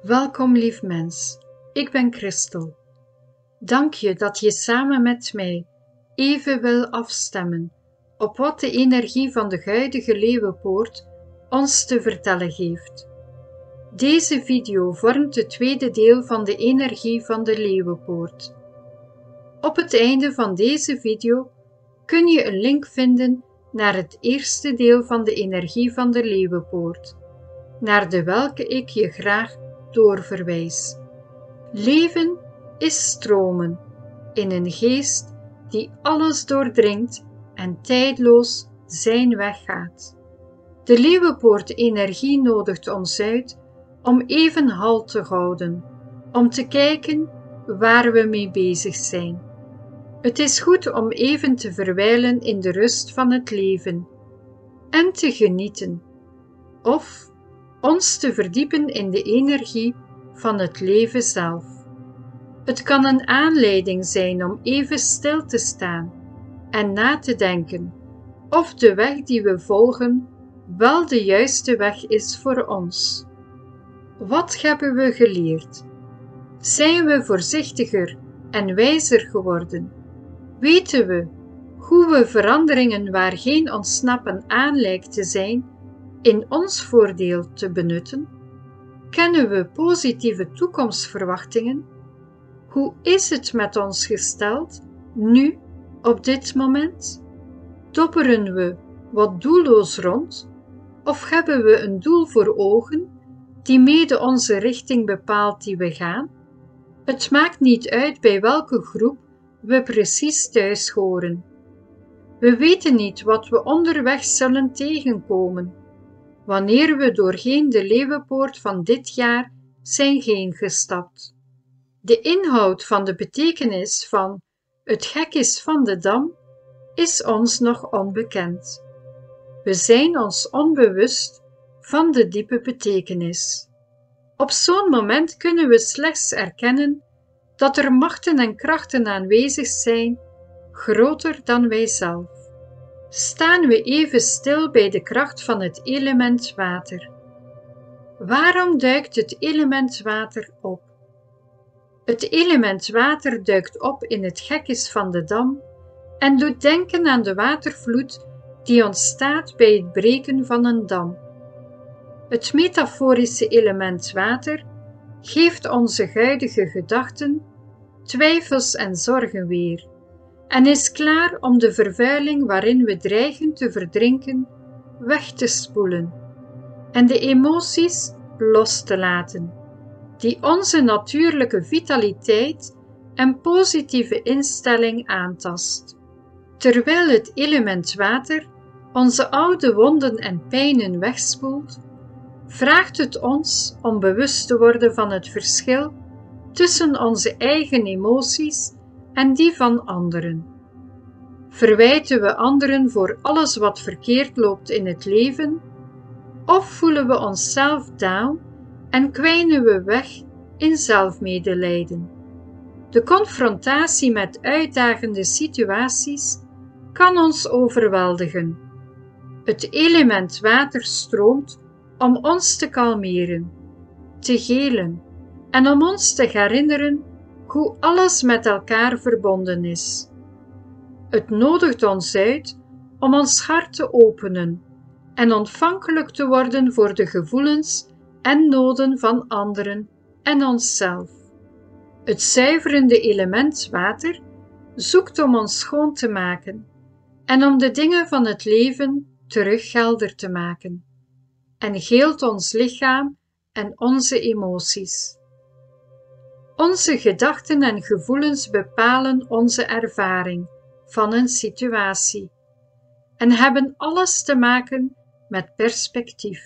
Welkom lief mens, ik ben Christel. Dank je dat je samen met mij even wil afstemmen op wat de energie van de huidige Leeuwenpoort ons te vertellen heeft. Deze video vormt het tweede deel van de energie van de Leeuwenpoort. Op het einde van deze video kun je een link vinden naar het eerste deel van de energie van de Leeuwenpoort, naar de welke ik je graag doorverwijs. Leven is stromen in een geest die alles doordringt en tijdloos zijn weg gaat. De Leeuwenpoort-energie nodigt ons uit om even halt te houden, om te kijken waar we mee bezig zijn. Het is goed om even te verwijlen in de rust van het leven en te genieten, of ons te verdiepen in de energie van het leven zelf. Het kan een aanleiding zijn om even stil te staan en na te denken of de weg die we volgen wel de juiste weg is voor ons. Wat hebben we geleerd? Zijn we voorzichtiger en wijzer geworden? Weten we hoe we veranderingen waar geen ontsnappen aan lijkt te zijn, in ons voordeel te benutten? Kennen we positieve toekomstverwachtingen? Hoe is het met ons gesteld, nu, op dit moment? Dobberen we wat doelloos rond? Of hebben we een doel voor ogen, die mede onze richting bepaalt die we gaan? Het maakt niet uit bij welke groep we precies thuis horen. We weten niet wat we onderweg zullen tegenkomen, wanneer we doorheen de Leeuwenpoort van dit jaar zijn heen gestapt. De inhoud van de betekenis van het hek is van de dam is ons nog onbekend. We zijn ons onbewust van de diepe betekenis. Op zo'n moment kunnen we slechts erkennen dat er machten en krachten aanwezig zijn, groter dan wij zelf. Staan we even stil bij de kracht van het element water. Waarom duikt het element water op? Het element water duikt op in het gekis van de dam en doet denken aan de watervloed die ontstaat bij het breken van een dam. Het metaforische element water geeft onze huidige gedachten, twijfels en zorgen weer en is klaar om de vervuiling waarin we dreigen te verdrinken weg te spoelen en de emoties los te laten, die onze natuurlijke vitaliteit en positieve instelling aantast. Terwijl het element water onze oude wonden en pijnen wegspoelt, vraagt het ons om bewust te worden van het verschil tussen onze eigen emoties en die van anderen. Verwijten we anderen voor alles wat verkeerd loopt in het leven, of voelen we onszelf down en kwijnen we weg in zelfmedelijden? De confrontatie met uitdagende situaties kan ons overweldigen. Het element water stroomt om ons te kalmeren, te helen en om ons te herinneren hoe alles met elkaar verbonden is. Het nodigt ons uit om ons hart te openen en ontvankelijk te worden voor de gevoelens en noden van anderen en onszelf. Het zuiverende element water zoekt om ons schoon te maken en om de dingen van het leven terug helder te maken en heelt ons lichaam en onze emoties. Onze gedachten en gevoelens bepalen onze ervaring van een situatie en hebben alles te maken met perspectief.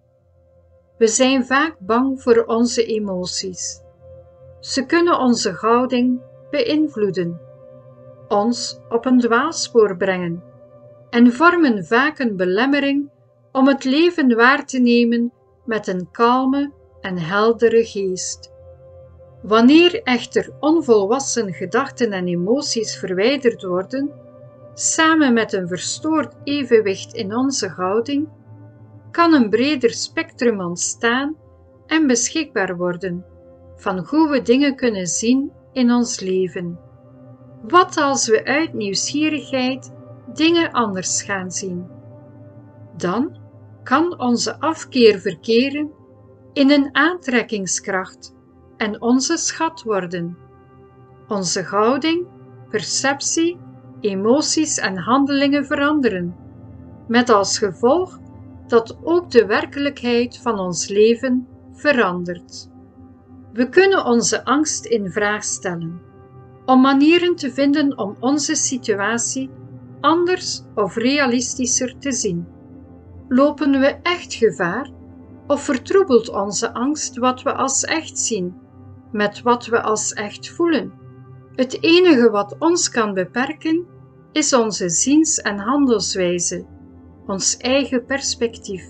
We zijn vaak bang voor onze emoties. Ze kunnen onze houding beïnvloeden, ons op een dwaalspoor brengen en vormen vaak een belemmering om het leven waar te nemen met een kalme en heldere geest. Wanneer echter onvolwassen gedachten en emoties verwijderd worden, samen met een verstoord evenwicht in onze houding, kan een breder spectrum ontstaan en beschikbaar worden, van hoe we dingen kunnen zien in ons leven. Wat als we uit nieuwsgierigheid dingen anders gaan zien? Dan kan onze afkeer verkeren in een aantrekkingskracht en onze schat worden. Onze houding, perceptie, emoties en handelingen veranderen, met als gevolg dat ook de werkelijkheid van ons leven verandert. We kunnen onze angst in vraag stellen, om manieren te vinden om onze situatie anders of realistischer te zien. Lopen we echt gevaar of vertroebelt onze angst wat we als echt zien, met wat we als echt voelen? Het enige wat ons kan beperken is onze ziens- en handelswijze, ons eigen perspectief.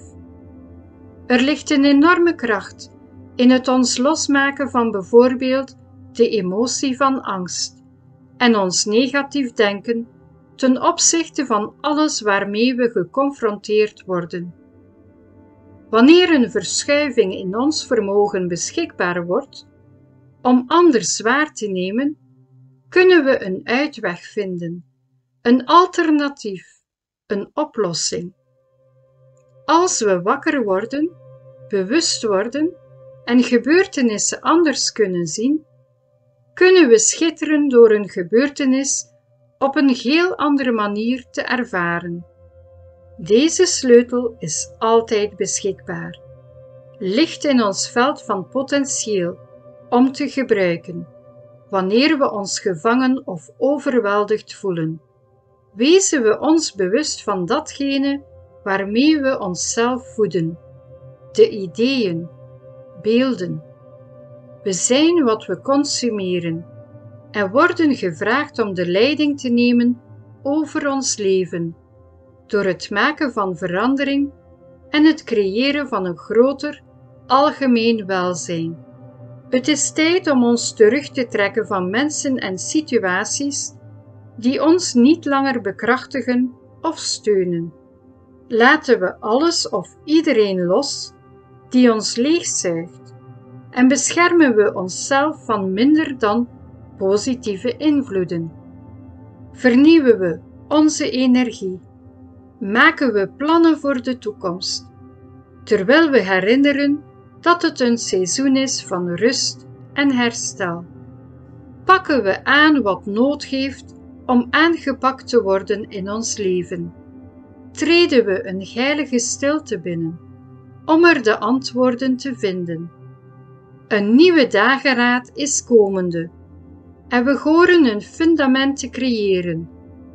Er ligt een enorme kracht in het ons losmaken van bijvoorbeeld de emotie van angst en ons negatief denken ten opzichte van alles waarmee we geconfronteerd worden. Wanneer een verschuiving in ons vermogen beschikbaar wordt om anders waar te nemen, kunnen we een uitweg vinden, een alternatief, een oplossing. Als we wakker worden, bewust worden en gebeurtenissen anders kunnen zien, kunnen we schitteren door een gebeurtenis op een heel andere manier te ervaren. Deze sleutel is altijd beschikbaar, ligt in ons veld van potentieel om te gebruiken, wanneer we ons gevangen of overweldigd voelen. Wezen we ons bewust van datgene waarmee we onszelf voeden, de ideeën, beelden. We zijn wat we consumeren en worden gevraagd om de leiding te nemen over ons leven, door het maken van verandering en het creëren van een groter, algemeen welzijn. Het is tijd om ons terug te trekken van mensen en situaties die ons niet langer bekrachtigen of steunen. Laten we alles of iedereen los die ons leegzuigt en beschermen we onszelf van minder dan positieve invloeden. Vernieuwen we onze energie, maken we plannen voor de toekomst, terwijl we herinneren dat het een seizoen is van rust en herstel. Pakken we aan wat nood heeft om aangepakt te worden in ons leven. Treden we een heilige stilte binnen, om er de antwoorden te vinden. Een nieuwe dageraad is komende, en we horen een fundament te creëren.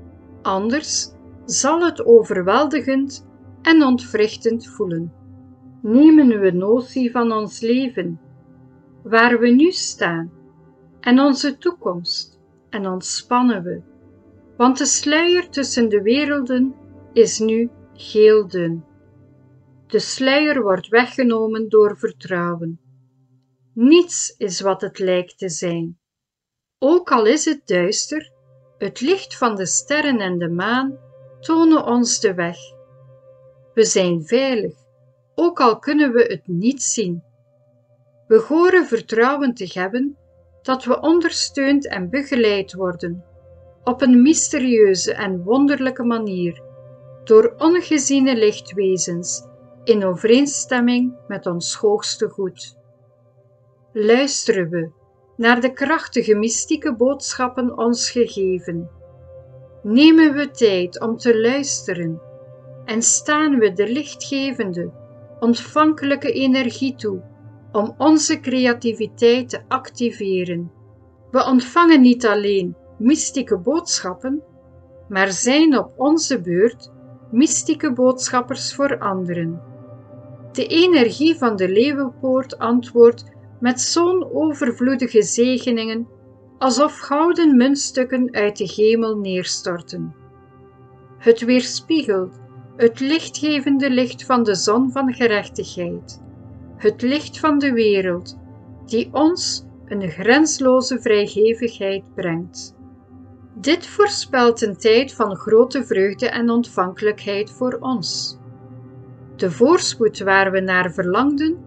Anders zal het overweldigend en ontwrichtend voelen. Nemen we notie van ons leven, waar we nu staan, en onze toekomst, en ontspannen we, want de sluier tussen de werelden is nu heel dun. De sluier wordt weggenomen door vertrouwen. Niets is wat het lijkt te zijn. Ook al is het duister, het licht van de sterren en de maan tonen ons de weg. We zijn veilig, ook al kunnen we het niet zien. We horen vertrouwen te hebben dat we ondersteund en begeleid worden, op een mysterieuze en wonderlijke manier, door ongeziene lichtwezens, in overeenstemming met ons hoogste goed. Luisteren we naar de krachtige mystieke boodschappen ons gegeven. Nemen we tijd om te luisteren en staan we de lichtgevende, ontvankelijke energie toe om onze creativiteit te activeren. We ontvangen niet alleen mystieke boodschappen, maar zijn op onze beurt mystieke boodschappers voor anderen. De energie van de Leeuwenpoort antwoordt met zo'n overvloedige zegeningen, alsof gouden muntstukken uit de hemel neerstorten. Het weerspiegelt het lichtgevende licht van de zon van gerechtigheid, het licht van de wereld, die ons een grensloze vrijgevigheid brengt. Dit voorspelt een tijd van grote vreugde en ontvankelijkheid voor ons. De voorspoed waar we naar verlangden,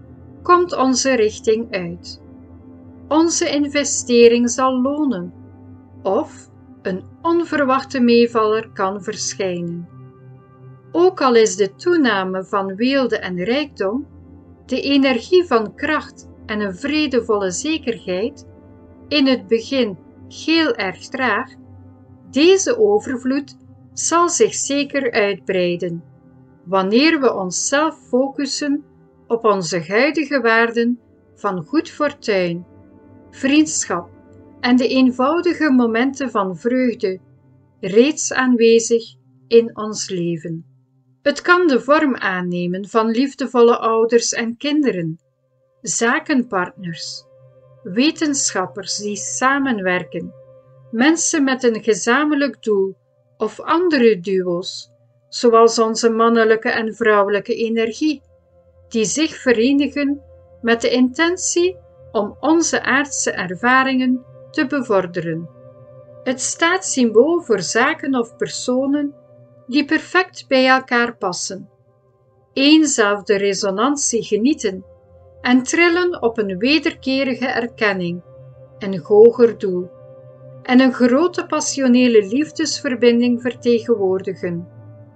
komt onze richting uit. Onze investering zal lonen, of een onverwachte meevaller kan verschijnen. Ook al is de toename van weelde en rijkdom, de energie van kracht en een vredevolle zekerheid, in het begin heel erg traag, deze overvloed zal zich zeker uitbreiden, wanneer we onszelf focussen op onze huidige waarden van goed fortuin, vriendschap en de eenvoudige momenten van vreugde, reeds aanwezig in ons leven. Het kan de vorm aannemen van liefdevolle ouders en kinderen, zakenpartners, wetenschappers die samenwerken, mensen met een gezamenlijk doel of andere duo's, zoals onze mannelijke en vrouwelijke energie, die zich verenigen met de intentie om onze aardse ervaringen te bevorderen. Het staat symbool voor zaken of personen die perfect bij elkaar passen, éénzelfde resonantie genieten en trillen op een wederkerige erkenning, een hoger doel en een grote passionele liefdesverbinding vertegenwoordigen.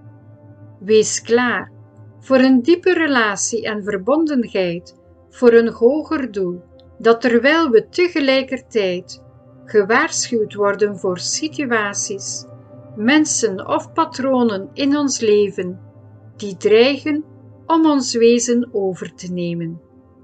Wees klaar voor een diepe relatie en verbondenheid voor een hoger doel, dat terwijl we tegelijkertijd gewaarschuwd worden voor situaties, mensen of patronen in ons leven die dreigen om ons wezen over te nemen.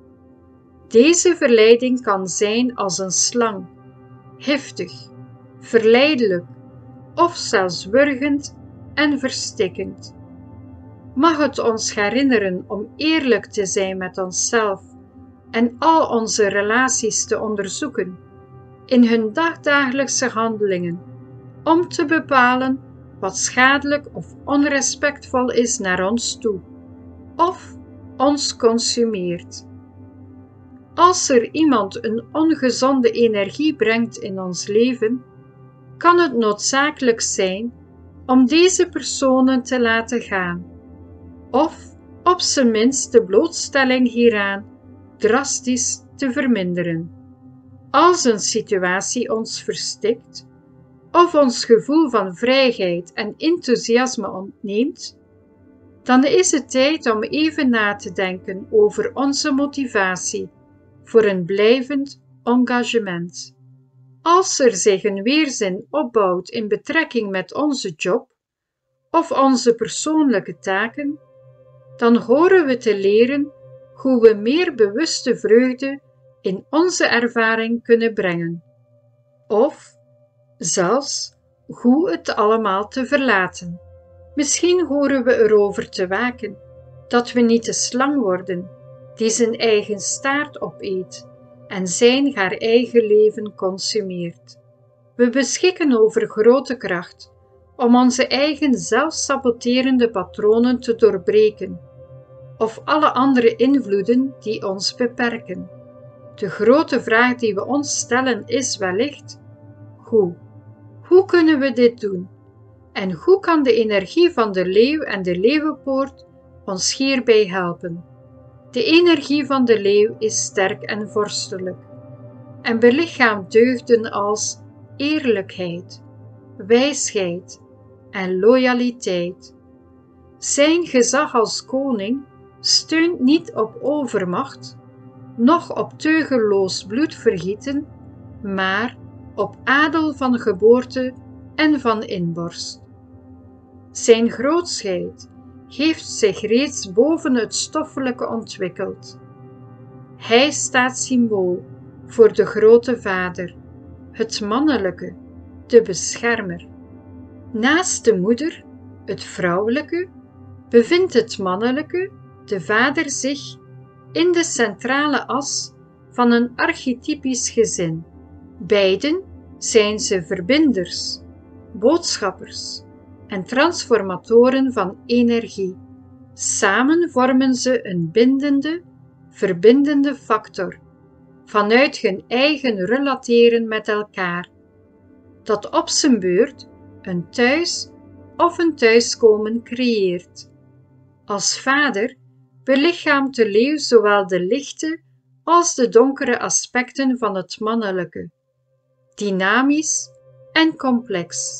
Deze verleiding kan zijn als een slang, giftig, verleidelijk of zelfs wurgend en verstikkend. Mag het ons herinneren om eerlijk te zijn met onszelf en al onze relaties te onderzoeken in hun dagdagelijkse handelingen, om te bepalen wat schadelijk of onrespectvol is naar ons toe, of ons consumeert. Als er iemand een ongezonde energie brengt in ons leven, kan het noodzakelijk zijn om deze personen te laten gaan, of op zijn minst de blootstelling hieraan drastisch te verminderen. Als een situatie ons verstikt, of ons gevoel van vrijheid en enthousiasme ontneemt, dan is het tijd om even na te denken over onze motivatie voor een blijvend engagement. Als er zich een weerzin opbouwt in betrekking met onze job of onze persoonlijke taken, dan horen we te leren hoe we meer bewuste vreugde in onze ervaring kunnen brengen, of zelfs hoe het allemaal te verlaten. Misschien horen we erover te waken dat we niet de slang worden die zijn eigen staart opeet en haar eigen leven consumeert. We beschikken over grote kracht om onze eigen zelfsaboterende patronen te doorbreken, of alle andere invloeden die ons beperken. De grote vraag die we ons stellen is wellicht: hoe? Hoe kunnen we dit doen? En hoe kan de energie van de leeuw en de leeuwenpoort ons hierbij helpen? De energie van de leeuw is sterk en vorstelijk en belichaamt deugden als eerlijkheid, wijsheid en loyaliteit. Zijn gezag als koning steunt niet op overmacht, noch op teugelloos bloedvergieten, maar op adel van geboorte en van inborst. Zijn grootsheid heeft zich reeds boven het stoffelijke ontwikkeld. Hij staat symbool voor de grote Vader, het mannelijke, de beschermer. Naast de moeder, het vrouwelijke, bevindt het mannelijke, de Vader, zich in de centrale as van een archetypisch gezin. Beiden zijn ze verbinders, boodschappers en transformatoren van energie. Samen vormen ze een bindende, verbindende factor vanuit hun eigen relateren met elkaar, dat op zijn beurt een thuis of een thuiskomen creëert. Als vader belichaamt de leeuw zowel de lichte als de donkere aspecten van het mannelijke, dynamisch en complex.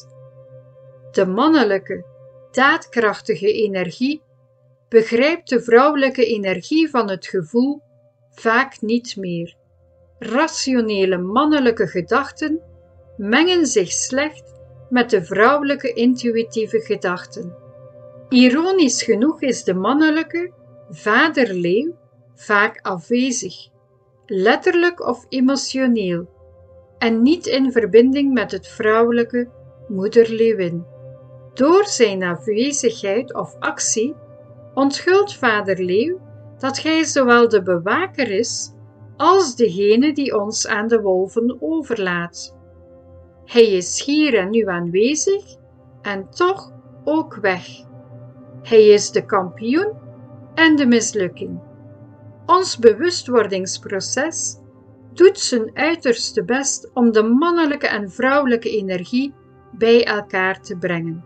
De mannelijke, daadkrachtige energie begrijpt de vrouwelijke energie van het gevoel vaak niet meer. Rationele mannelijke gedachten mengen zich slecht met de vrouwelijke intuïtieve gedachten. Ironisch genoeg is de mannelijke vader-leeuw vaak afwezig, letterlijk of emotioneel, en niet in verbinding met het vrouwelijke moeder-leeuwin. Door zijn afwezigheid of actie onthult vader-leeuw dat hij zowel de bewaker is als degene die ons aan de wolven overlaat. Hij is hier en nu aanwezig en toch ook weg. Hij is de kampioen en de mislukking. Ons bewustwordingsproces doet zijn uiterste best om de mannelijke en vrouwelijke energie bij elkaar te brengen.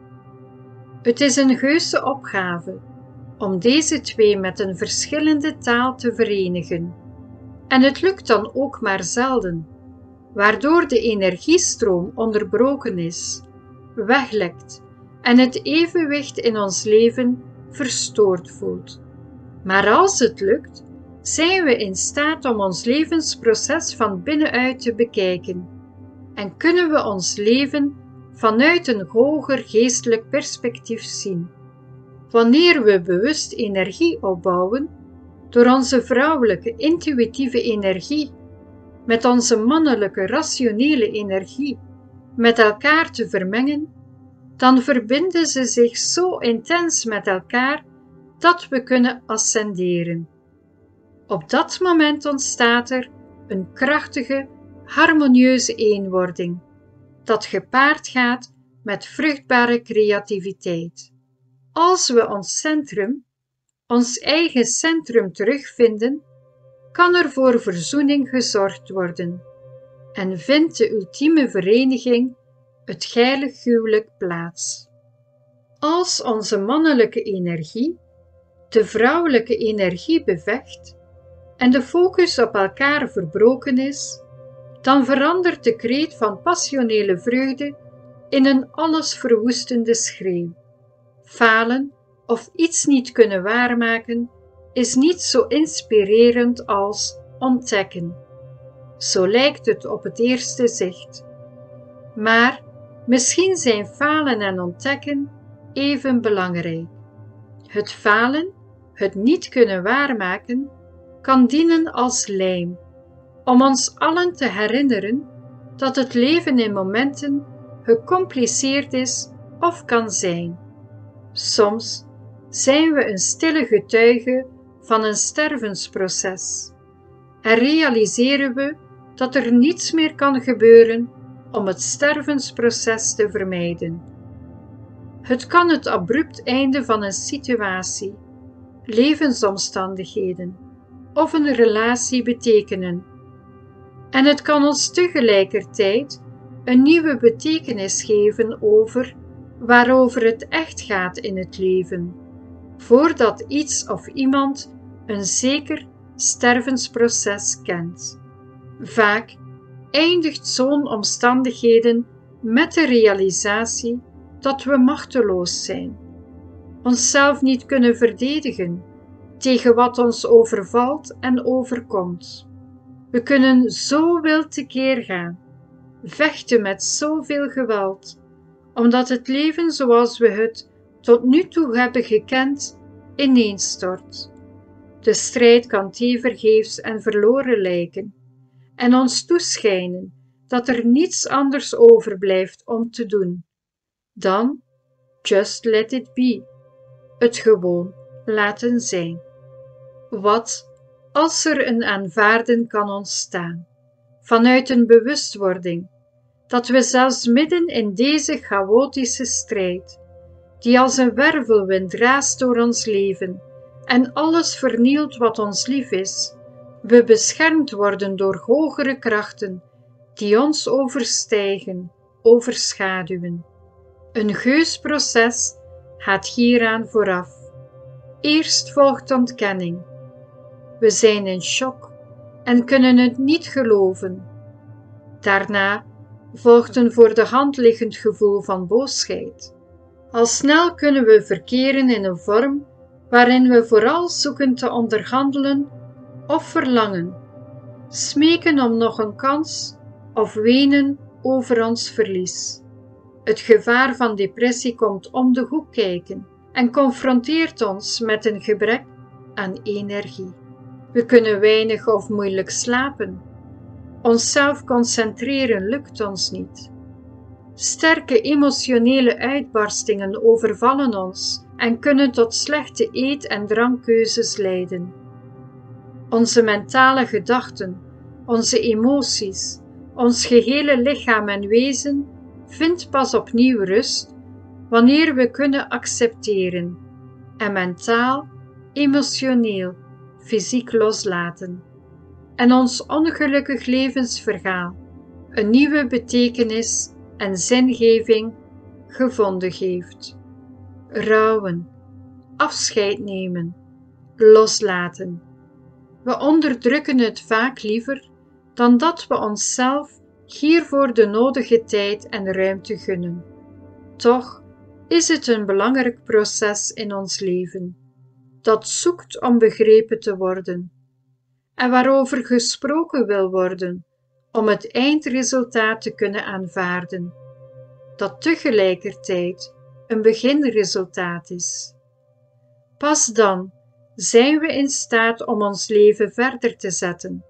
Het is een heuse opgave om deze twee met een verschillende taal te verenigen. En het lukt dan ook maar zelden, waardoor de energiestroom onderbroken is, weglekt en het evenwicht in ons leven verstoord voelt. Maar als het lukt, zijn we in staat om ons levensproces van binnenuit te bekijken en kunnen we ons leven vanuit een hoger geestelijk perspectief zien. Wanneer we bewust energie opbouwen, door onze vrouwelijke intuïtieve energie met onze mannelijke rationele energie met elkaar te vermengen, dan verbinden ze zich zo intens met elkaar dat we kunnen ascenderen. Op dat moment ontstaat er een krachtige, harmonieuze eenwording, dat gepaard gaat met vruchtbare creativiteit. Als we ons eigen centrum terugvinden, kan er voor verzoening gezorgd worden en vindt de ultieme vereniging, het heilig huwelijk, plaats. Als onze mannelijke energie de vrouwelijke energie bevecht en de focus op elkaar verbroken is, dan verandert de kreet van passionele vreugde in een allesverwoestende schreeuw. Falen of iets niet kunnen waarmaken is niet zo inspirerend als ontdekken. Zo lijkt het op het eerste zicht. Maar misschien zijn falen en ontdekken even belangrijk. Het falen, het niet kunnen waarmaken, kan dienen als lijm, om ons allen te herinneren dat het leven in momenten gecompliceerd is of kan zijn. Soms zijn we een stille getuige van een stervensproces en realiseren we dat er niets meer kan gebeuren om het stervensproces te vermijden. Het kan het abrupt einde van een situatie, levensomstandigheden of een relatie betekenen. En het kan ons tegelijkertijd een nieuwe betekenis geven waarover het echt gaat in het leven, voordat iets of iemand een zeker stervensproces kent. Vaak eindigt zo'n omstandigheden met de realisatie dat we machteloos zijn, onszelf niet kunnen verdedigen tegen wat ons overvalt en overkomt. We kunnen zo wild tekeer gaan, vechten met zoveel geweld, omdat het leven zoals we het tot nu toe hebben gekend ineenstort. De strijd kan tevergeefs en verloren lijken en ons toeschijnen dat er niets anders overblijft om te doen dan just let it be, het gewoon laten zijn. Wat als er een aanvaarden kan ontstaan, vanuit een bewustwording, dat we zelfs midden in deze chaotische strijd, die als een wervelwind raast door ons leven en alles vernielt wat ons lief is, we beschermd worden door hogere krachten die ons overstijgen, overschaduwen. Een heus proces gaat hieraan vooraf. Eerst volgt ontkenning. We zijn in shock en kunnen het niet geloven. Daarna volgt een voor de hand liggend gevoel van boosheid. Al snel kunnen we verkeren in een vorm waarin we vooral zoeken te onderhandelen of verlangen, smeken om nog een kans of wenen over ons verlies. Het gevaar van depressie komt om de hoek kijken en confronteert ons met een gebrek aan energie. We kunnen weinig of moeilijk slapen. Onszelf concentreren lukt ons niet. Sterke emotionele uitbarstingen overvallen ons en kunnen tot slechte eet- en drankkeuzes leiden. Onze mentale gedachten, onze emoties, ons gehele lichaam en wezen vindt pas opnieuw rust wanneer we kunnen accepteren en mentaal, emotioneel, fysiek loslaten en ons ongelukkig levensverhaal een nieuwe betekenis en zingeving gevonden heeft. Rouwen, afscheid nemen, loslaten. We onderdrukken het vaak liever dan dat we onszelf hiervoor de nodige tijd en ruimte gunnen. Toch is het een belangrijk proces in ons leven, dat zoekt om begrepen te worden en waarover gesproken wil worden om het eindresultaat te kunnen aanvaarden, dat tegelijkertijd een beginresultaat is. Pas dan zijn we in staat om ons leven verder te zetten.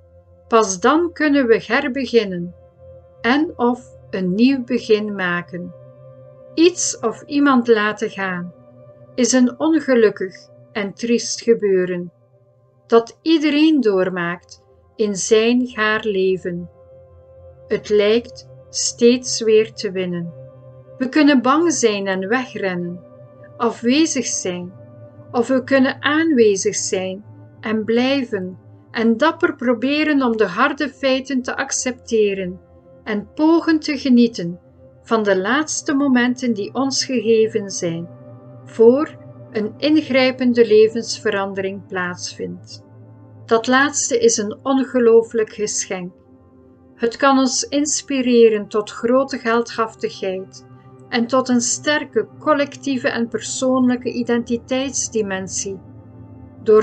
Pas dan kunnen we herbeginnen en of een nieuw begin maken. Iets of iemand laten gaan is een ongelukkig en triest gebeuren, dat iedereen doormaakt in zijn haar leven. Het lijkt steeds weer te winnen. We kunnen bang zijn en wegrennen, afwezig zijn, of we kunnen aanwezig zijn en blijven en dapper proberen om de harde feiten te accepteren en pogen te genieten van de laatste momenten die ons gegeven zijn, voor een ingrijpende levensverandering plaatsvindt. Dat laatste is een ongelooflijk geschenk. Het kan ons inspireren tot grote heldhaftigheid en tot een sterke collectieve en persoonlijke identiteitsdimensie, door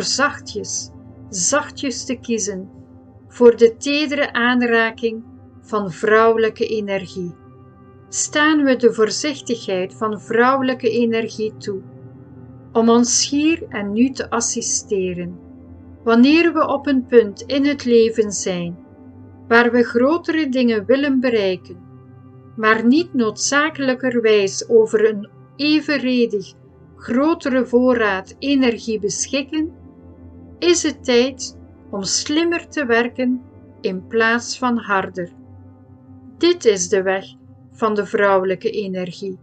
zachtjes te kiezen voor de tedere aanraking van vrouwelijke energie. Staan we de voorzichtigheid van vrouwelijke energie toe, om ons hier en nu te assisteren, wanneer we op een punt in het leven zijn, waar we grotere dingen willen bereiken, maar niet noodzakelijkerwijs over een evenredig grotere voorraad energie beschikken, is het tijd om slimmer te werken in plaats van harder. Dit is de weg van de vrouwelijke energie.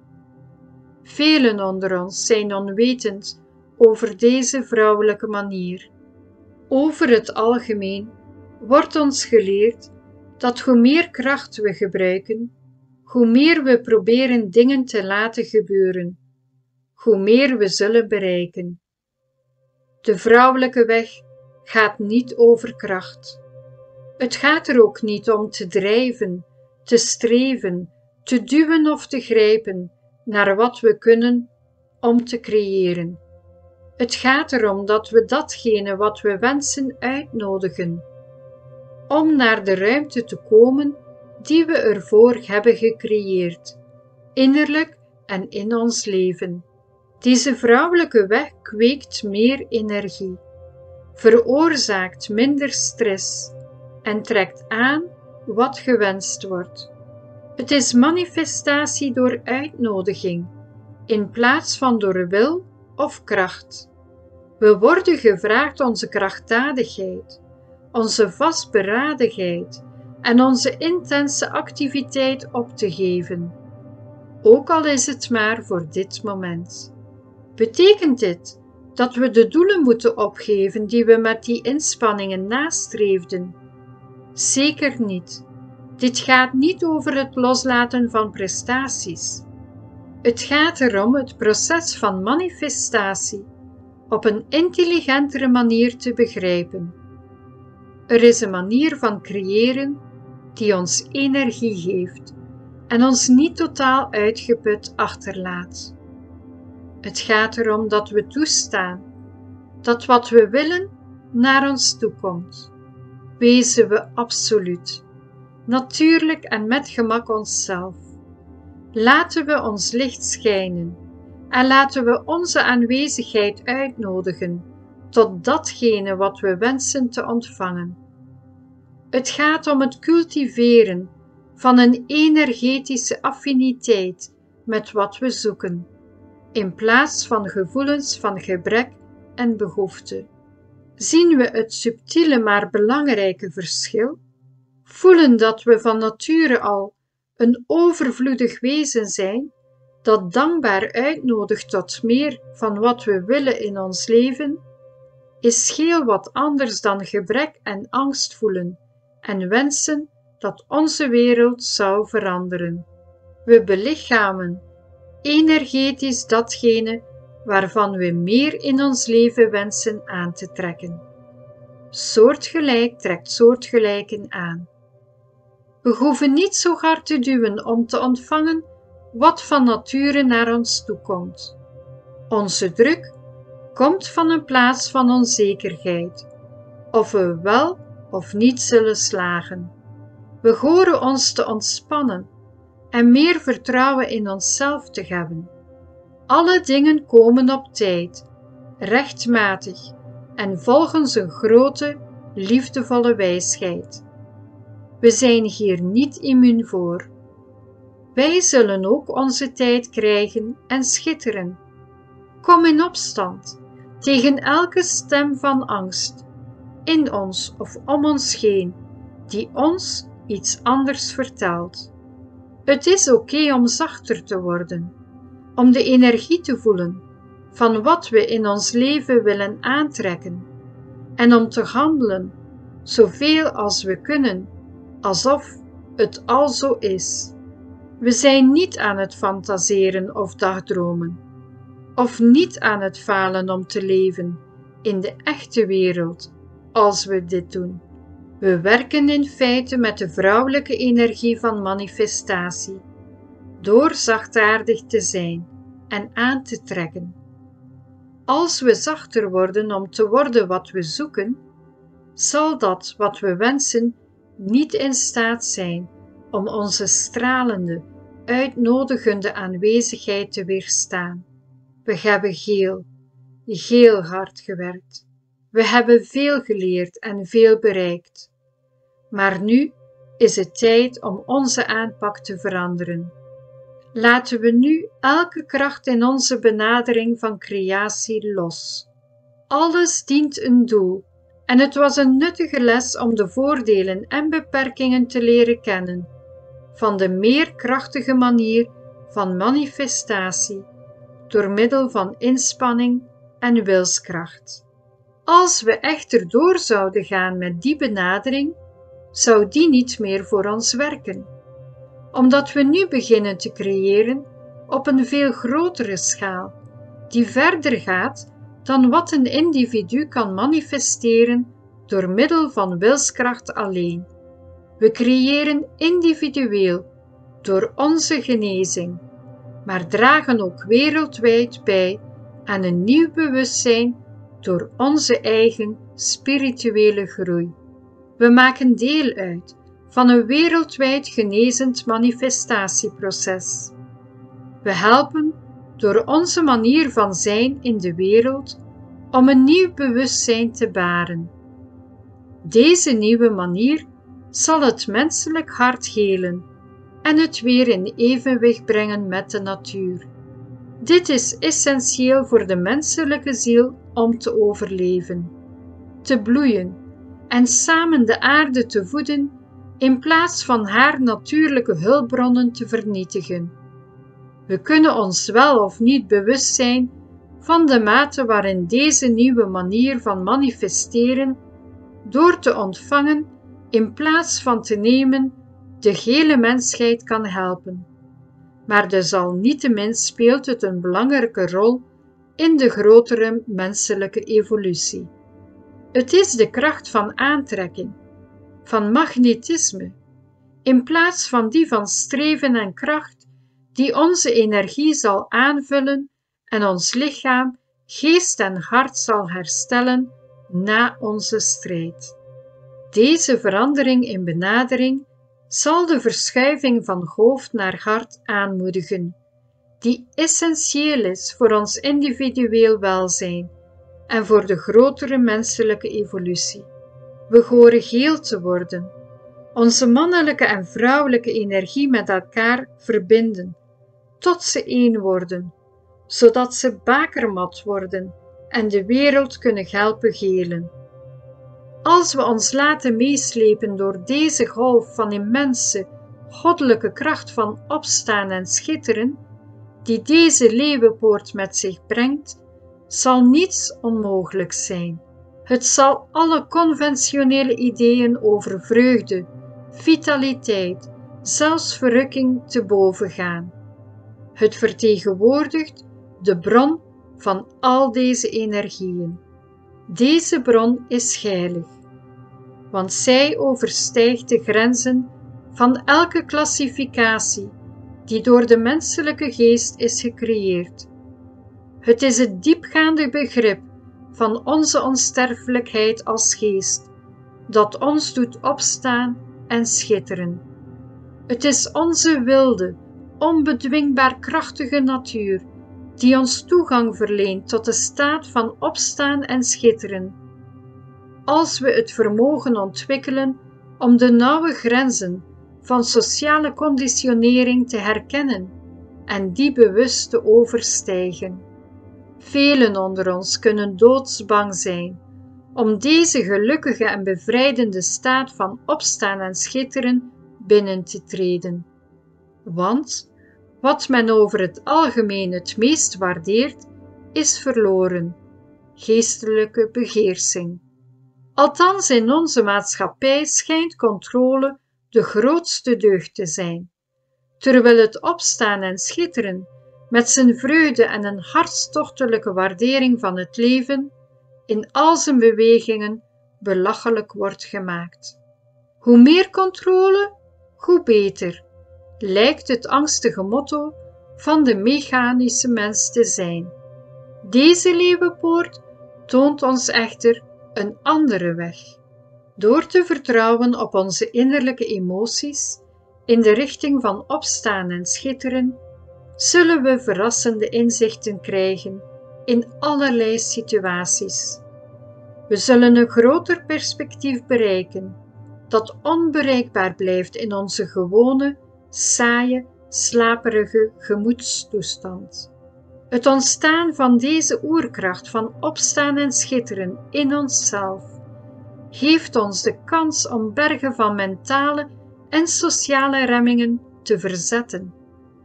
Velen onder ons zijn onwetend over deze vrouwelijke manier. Over het algemeen wordt ons geleerd dat hoe meer kracht we gebruiken, hoe meer we proberen dingen te laten gebeuren, hoe meer we zullen bereiken. De vrouwelijke weg gaat niet over kracht. Het gaat er ook niet om te drijven, te streven, te duwen of te grijpen naar wat we kunnen om te creëren. Het gaat erom dat we datgene wat we wensen uitnodigen, om naar de ruimte te komen die we ervoor hebben gecreëerd, innerlijk en in ons leven. Deze vrouwelijke weg kweekt meer energie, veroorzaakt minder stress en trekt aan wat gewenst wordt. Het is manifestatie door uitnodiging, in plaats van door wil of kracht. We worden gevraagd onze krachtdadigheid, onze vastberadenheid en onze intense activiteit op te geven, ook al is het maar voor dit moment. Betekent dit dat we de doelen moeten opgeven die we met die inspanningen nastreefden? Zeker niet. Dit gaat niet over het loslaten van prestaties. Het gaat erom het proces van manifestatie op een intelligentere manier te begrijpen. Er is een manier van creëren die ons energie geeft en ons niet totaal uitgeput achterlaat. Het gaat erom dat we toestaan dat wat we willen naar ons toe komt. Wezen we absoluut, natuurlijk en met gemak onszelf. Laten we ons licht schijnen en laten we onze aanwezigheid uitnodigen tot datgene wat we wensen te ontvangen. Het gaat om het cultiveren van een energetische affiniteit met wat we zoeken, in plaats van gevoelens van gebrek en behoefte. Zien we het subtiele maar belangrijke verschil? Voelen dat we van nature al een overvloedig wezen zijn, dat dankbaar uitnodigt tot meer van wat we willen in ons leven, is heel wat anders dan gebrek en angst voelen en wensen dat onze wereld zou veranderen. We belichamen energetisch datgene waarvan we meer in ons leven wensen aan te trekken. Soortgelijk trekt soortgelijken aan. We hoeven niet zo hard te duwen om te ontvangen wat van nature naar ons toekomt. Onze druk komt van een plaats van onzekerheid, of we wel of niet zullen slagen. We horen ons te ontspannen en meer vertrouwen in onszelf te hebben. Alle dingen komen op tijd, rechtmatig en volgens een grote, liefdevolle wijsheid. We zijn hier niet immuun voor. Wij zullen ook onze tijd krijgen en schitteren. Kom in opstand tegen elke stem van angst, in ons of om ons heen, die ons iets anders vertelt. Het is oké om zachter te worden, om de energie te voelen van wat we in ons leven willen aantrekken en om te handelen zoveel als we kunnen, alsof het al zo is. We zijn niet aan het fantaseren of dagdromen, of niet aan het falen om te leven in de echte wereld als we dit doen. We werken in feite met de vrouwelijke energie van manifestatie, door zachtaardig te zijn en aan te trekken. Als we zachter worden om te worden wat we zoeken, zal dat wat we wensen niet in staat zijn om onze stralende, uitnodigende aanwezigheid te weerstaan. We hebben heel hard gewerkt. We hebben veel geleerd en veel bereikt. Maar nu is het tijd om onze aanpak te veranderen. Laten we nu elke kracht in onze benadering van creatie los. Alles dient een doel en het was een nuttige les om de voordelen en beperkingen te leren kennen van de meer krachtige manier van manifestatie door middel van inspanning en wilskracht. Als we echter door zouden gaan met die benadering, zou die niet meer voor ons werken, omdat we nu beginnen te creëren op een veel grotere schaal, die verder gaat dan wat een individu kan manifesteren door middel van wilskracht alleen. We creëren individueel door onze genezing, maar dragen ook wereldwijd bij aan een nieuw bewustzijn door onze eigen spirituele groei. We maken deel uit van een wereldwijd genezend manifestatieproces. We helpen door onze manier van zijn in de wereld om een nieuw bewustzijn te baren. Deze nieuwe manier zal het menselijk hart helen en het weer in evenwicht brengen met de natuur. Dit is essentieel voor de menselijke ziel om te overleven, te bloeien en samen de aarde te voeden in plaats van haar natuurlijke hulpbronnen te vernietigen. We kunnen ons wel of niet bewust zijn van de mate waarin deze nieuwe manier van manifesteren door te ontvangen in plaats van te nemen de hele mensheid kan helpen. Maar desalniettemin speelt het een belangrijke rol in de grotere menselijke evolutie. Het is de kracht van aantrekking, van magnetisme, in plaats van die van streven en kracht, die onze energie zal aanvullen en ons lichaam, geest en hart zal herstellen na onze strijd. Deze verandering in benadering zal de verschuiving van hoofd naar hart aanmoedigen, die essentieel is voor ons individueel welzijn en voor de grotere menselijke evolutie. We horen geheel te worden, onze mannelijke en vrouwelijke energie met elkaar verbinden, tot ze één worden, zodat ze bakermat worden en de wereld kunnen helpen helen. Als we ons laten meeslepen door deze golf van immense, goddelijke kracht van opstaan en schitteren, die deze leeuwenpoort met zich brengt, zal niets onmogelijk zijn. Het zal alle conventionele ideeën over vreugde, vitaliteit, zelfs verrukking te boven gaan. Het vertegenwoordigt de bron van al deze energieën. Deze bron is heilig, want zij overstijgt de grenzen van elke klassificatie die door de menselijke geest is gecreëerd. Het is het diepgaande begrip van onze onsterfelijkheid als geest dat ons doet opstaan en schitteren. Het is onze wilde, onbedwingbaar krachtige natuur die ons toegang verleent tot de staat van opstaan en schitteren. Als we het vermogen ontwikkelen om de nauwe grenzen van sociale conditionering te herkennen en die bewust te overstijgen. Velen onder ons kunnen doodsbang zijn om deze gelukkige en bevrijdende staat van opstaan en schitteren binnen te treden. Want wat men over het algemeen het meest waardeert, is verloren: geestelijke beheersing. Althans, in onze maatschappij schijnt controle de grootste deugd te zijn, terwijl het opstaan en schitteren met zijn vreugde en een hartstochtelijke waardering van het leven in al zijn bewegingen belachelijk wordt gemaakt. Hoe meer controle, hoe beter, lijkt het angstige motto van de mechanische mens te zijn. Deze leeuwenpoort toont ons echter een andere weg. Door te vertrouwen op onze innerlijke emoties in de richting van opstaan en schitteren, zullen we verrassende inzichten krijgen in allerlei situaties. We zullen een groter perspectief bereiken, dat onbereikbaar blijft in onze gewone, saaie, slaperige gemoedstoestand. Het ontstaan van deze oerkracht van opstaan en schitteren in onszelf geeft ons de kans om bergen van mentale en sociale remmingen te verzetten.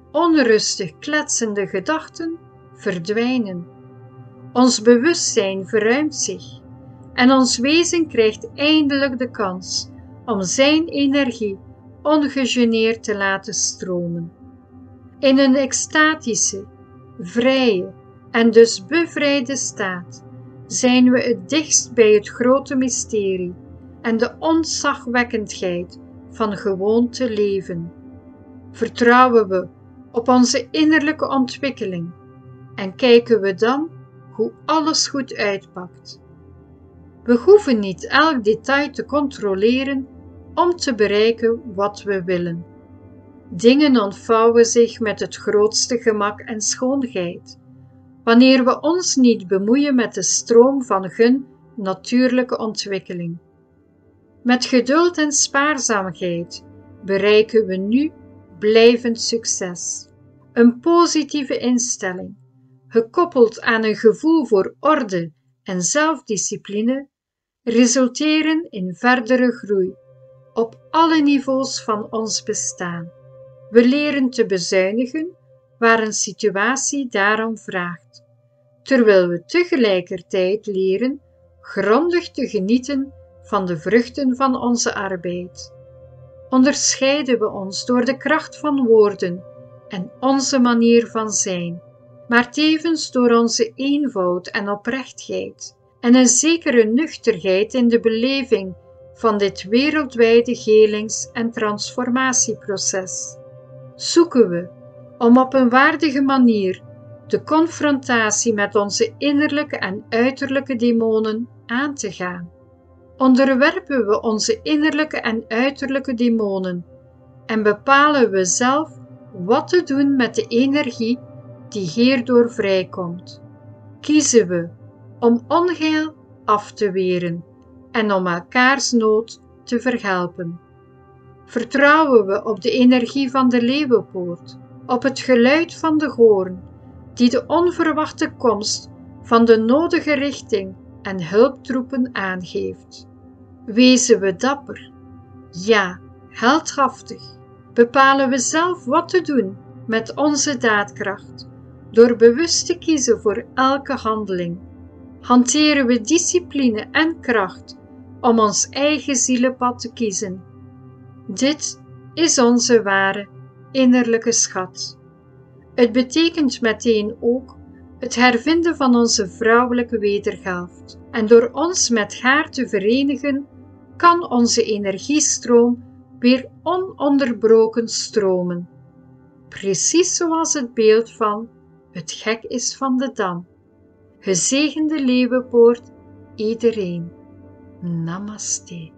Onrustig kletsende gedachten verdwijnen. Ons bewustzijn verruimt zich en ons wezen krijgt eindelijk de kans om zijn energie ongegeneerd te laten stromen. In een extatische, vrije en dus bevrijde staat zijn we het dichtst bij het grote mysterie en de ontzagwekkendheid van gewoon te leven. Vertrouwen we op onze innerlijke ontwikkeling en kijken we dan hoe alles goed uitpakt. We hoeven niet elk detail te controleren om te bereiken wat we willen. Dingen ontvouwen zich met het grootste gemak en schoonheid, wanneer we ons niet bemoeien met de stroom van hun natuurlijke ontwikkeling. Met geduld en spaarzaamheid bereiken we nu blijvend succes. Een positieve instelling, gekoppeld aan een gevoel voor orde en zelfdiscipline, resulteren in verdere groei op alle niveaus van ons bestaan. We leren te bezuinigen waar een situatie daarom vraagt, terwijl we tegelijkertijd leren grondig te genieten van de vruchten van onze arbeid. Onderscheiden we ons door de kracht van woorden en onze manier van zijn, maar tevens door onze eenvoud en oprechtheid en een zekere nuchterheid in de beleving van dit wereldwijde helings- en transformatieproces. Zoeken we om op een waardige manier de confrontatie met onze innerlijke en uiterlijke demonen aan te gaan. Onderwerpen we onze innerlijke en uiterlijke demonen en bepalen we zelf wat te doen met de energie die hierdoor vrijkomt. Kiezen we om onheil af te weren en om elkaars nood te verhelpen. Vertrouwen we op de energie van de leeuwenpoort, op het geluid van de hoorn, die de onverwachte komst van de nodige richting en hulptroepen aangeeft. Wezen we dapper, ja, heldhaftig, bepalen we zelf wat te doen met onze daadkracht, door bewust te kiezen voor elke handeling. Hanteren we discipline en kracht om ons eigen zielenpad te kiezen. Dit is onze ware innerlijke schat. Het betekent meteen ook het hervinden van onze vrouwelijke wederhelft. En door ons met haar te verenigen, kan onze energiestroom weer ononderbroken stromen. Precies zoals het beeld van het gek is van de dam. Gezegende leeuwenpoort, iedereen. Namaste.